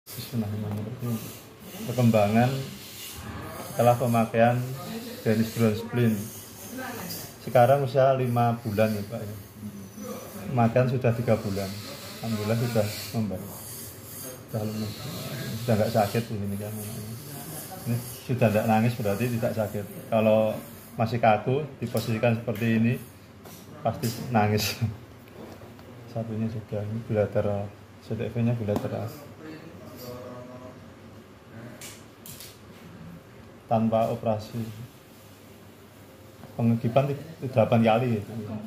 Bismillahirrahmanirrahim. Perkembangan setelah pemakaian Dennis Splin. Sekarang usia 5 bulan ya Pak ya. Makan sudah 3 bulan. Alhamdulillah sudah membaik. Sudah nggak sakit ini kan. Ini sudah tidak nangis berarti tidak sakit. Kalau masih kaku diposisikan seperti ini pasti nangis. Satunya sudah ini bilateral, CDV-nya bilateral. Tanpa operasi. Pengegipan 8 kali gitu.